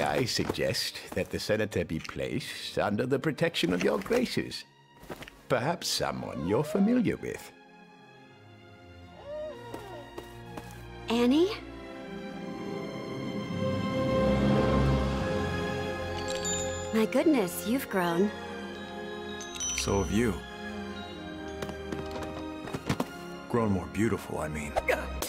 I suggest that the senator be placed under the protection of your graces. Perhaps someone you're familiar with. Annie? My goodness, you've grown. So have you. Grown more beautiful, I mean.